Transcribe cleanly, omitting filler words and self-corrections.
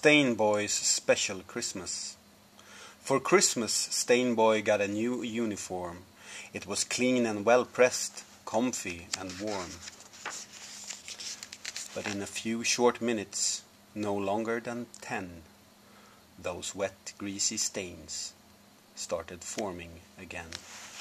Stain Boy's Special Christmas. For Christmas, Stain Boy got a new uniform. It was clean and well pressed, comfy and warm. But in a few short minutes, no longer than 10, those wet, greasy stains started forming again.